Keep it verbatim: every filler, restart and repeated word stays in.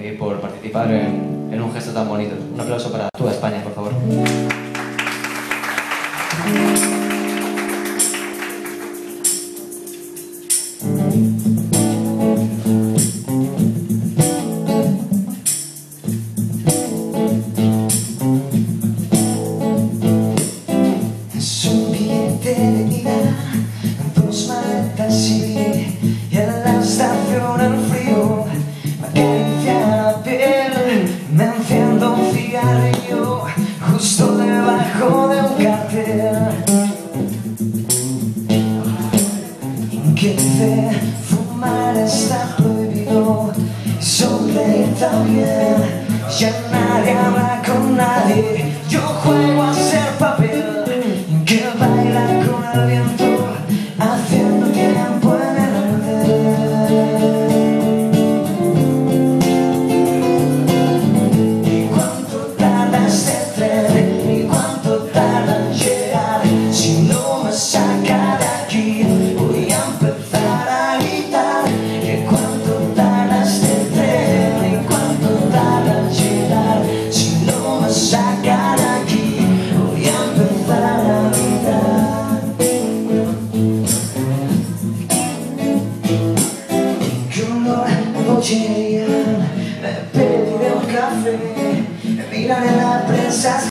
y por participar en, en un gesto tan bonito. Un aplauso para toda España, por favor. Es un billete de ida, dos maletas y, y en la estación el frío me acaricia la piel. Me enciendo un cigarrillo justo debajo de un cartel que dice: fumar está prohibido y sonreír también. Ya nadie habla con nadie, yo juego a ser papel que baila con el viento, haciendo tiempo en el andén. ¿Y cuánto tarda este tren? ¿Y cuánto tarda en llegar? Si no me saca de aquí, voy a empezar a gritar. ¿Y cuánto tarda este tren? ¿Y cuánto tarda en llegar? Si no me saca de aquí, voy a empezar a gritar. Que olor a bollería, me pediré un café, me miran en la prensa.